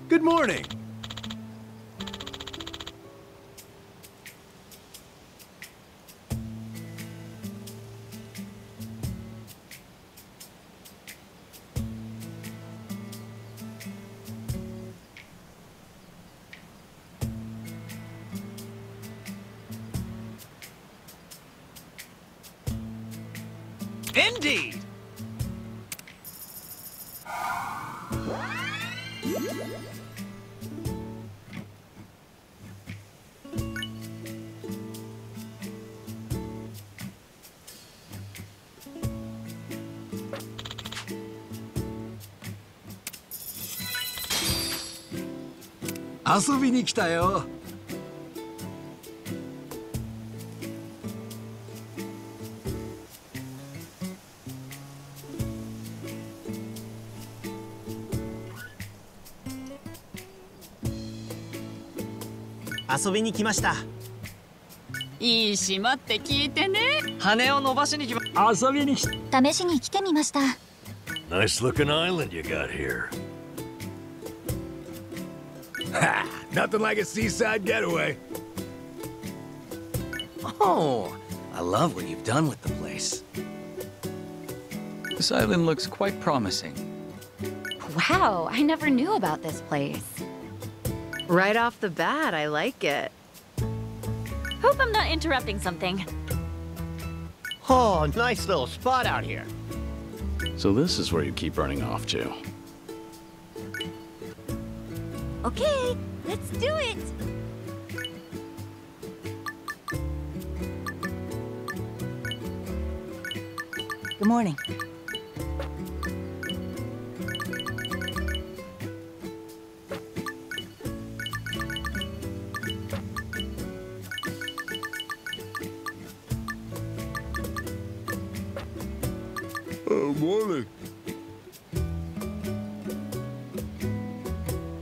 Good morning. Indeed! 遊びに来たよ。 遊びに来ました。 いい島って聞いてね。 羽を伸ばしに来ま遊びに来た。 試しに来てみました。 Nice looking island you got here. Ha! Nothing like a seaside getaway. Oh, I love what you've done with the place. This island looks quite promising. Wow, I never knew about this place. Right off the bat, I like it. Hope I'm not interrupting something. Oh, nice little spot out here. So this is where you keep running off to. Okay, let's do it! Good morning. Oh, morning.